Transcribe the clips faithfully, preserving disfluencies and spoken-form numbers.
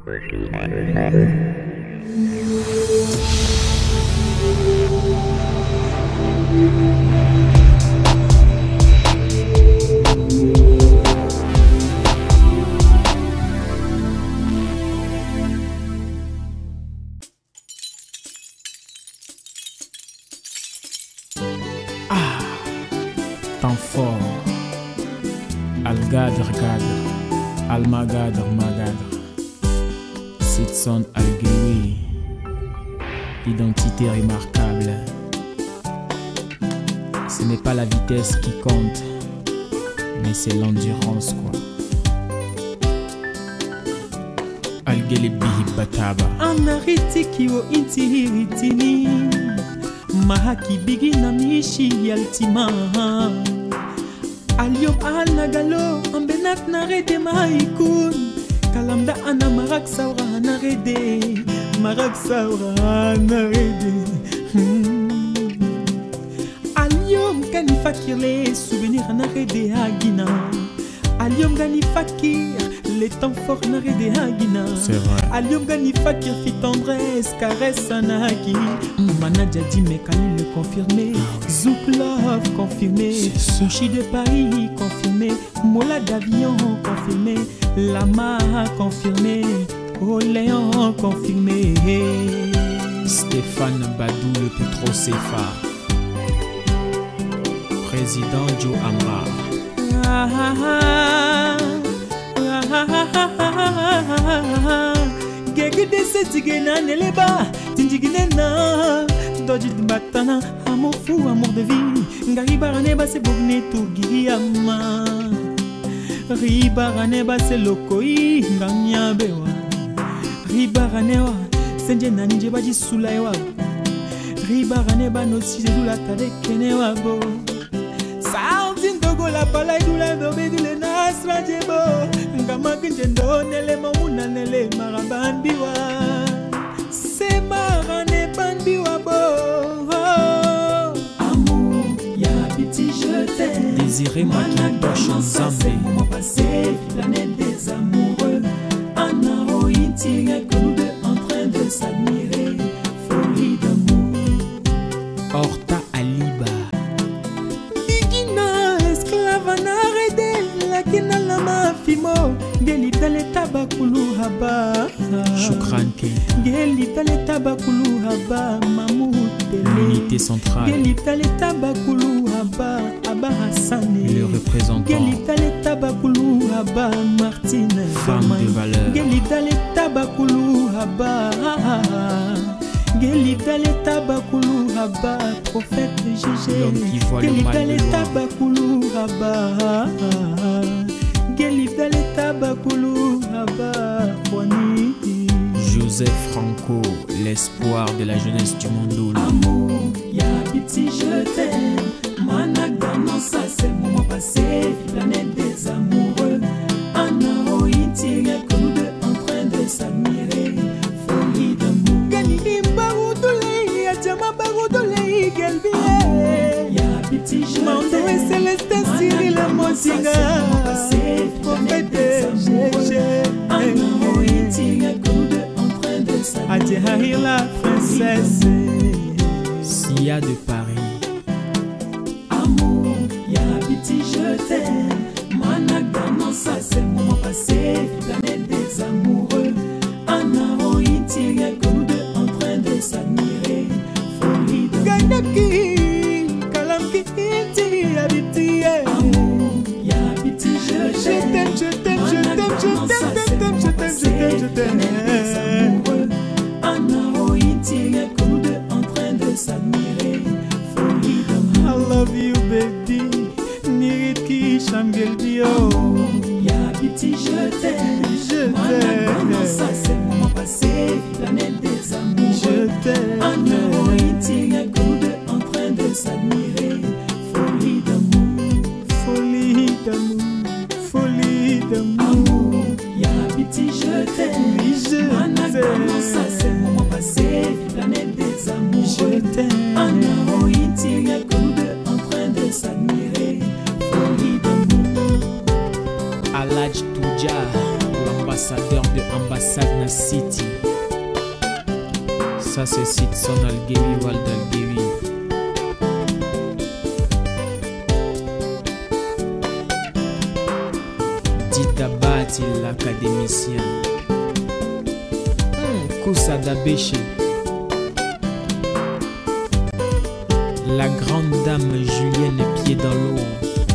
Ah, temps fort. Algadr gadr, almagadr magadr. Sidson Algewi, identité remarquable. Ce n'est pas la vitesse qui compte, mais c'est l'endurance quoi. Algele bihi bataba. Anariti kiwo intihiritini. Mahaki bigi na mishi yaltima. Aliom al nagalo ambenat narede maikun. Kalamda ana marak saura narede. Marak saura narede. hmm. Aliom gani fakir souvenir narede agina. Aliom gani fakir les temps forts narede agina. C'est vrai. Aliom gani fakir fit tendresse caresse anaki. Manadia dit mais Kali le confirmé. Zouk Love confirmé. Sushi de Paris confirmé. Mola d'avion confirmé. Lama confirmé. Oléon confirmé. Stéphane Badou le Petro Cefa. Président Joe Amra. Ah, ah, ah. Gegede se tigena neleba tindigine na dojit batana amour fou amour de vie ngari barane ba se bogne to giriama ribarane ba se lokoi nganya bewa ribarane wa senje nanje ba ji sulaiwa ribarane ba no si dula tade kenewa bo Saudin dogo la palai dula dobe dile nasra jebo ngama kinjendo nele mauna nele marabanbiwa se marane banbiwa bo amour ya petit je t'aime Désiré Macintosh Nzambe. Mon passé planète des amoureux Anao Intiga que nous deux en train de s'admirer folie d'amour Horta Aliba. Lakina lama fimo geli tale tabakulu haba Choukran Keita. geli tale tabakulu haba mamutele L'unité centrale. geli tale tabakulu haba aba Hassane Le représentant. geli tale tabakulu haba Martine Femme de valeur. geli tale tabakulu haba geli tale tabakulu haba prophète Gégé L'homme qui voit le mal de loin. tabakulu haba geli tale tabakulu haba Kwani Joseph Franco, l'espoir de la jeunesse du monde. amour ya petit je t'aime managda non ça c'est le moment passé planète des amoureux Anao Intiga que nous deux en train de s'admirer folie d'amour gani imbarudole ajama barudole gelbie ya petit je t'aime et Célestin Cyril Motinga prophète Gégé Anao Intiga que nous deux en train de s'admirer Adjahir la princesse Sia de Paris. amour ya petit je t'aime managda non ça c'est le moment passé planète des amoureux Anao Intiga que nous deux en train de s'admirer folie d'amour kalamki inti habiti amour ya petit je t'aime je t'aime je t'aime je t'aime je t'aime je t'aime je t'aime je t'aime Anao Intiga que nous deux en train de s'admirer folie d'amour I love you baby Niriki Shangel Bio ya petit je t'aime je t'aime ça c'est le moment passé planète des amours je t'aime Anao Intiga que nous deux en train de s'admirer folie d'amour folie d'amour folie d'amour ya petit je t'aime je t'aime ça c'est le moment passé planète des amours je t'aime Anao Intiga que nous deux en train de s'admirer folie d'amour Aladj Touja, l'ambassadeur de ambassade. Sagna City. Ça c'est site son Algérie, Wald Algérie. Dita Bati, l'académicien. Hmm, Koussa Dabéché. La grande dame Julienne pied dans l'eau.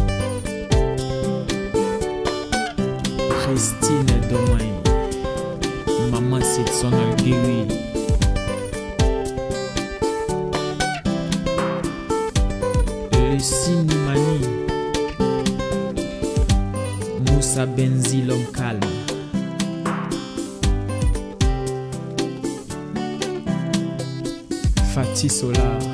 Christine Domain. Maman c'est son Algérie. Le Sinimani. Moussa Benzi l'homme calme. Fatih Solar.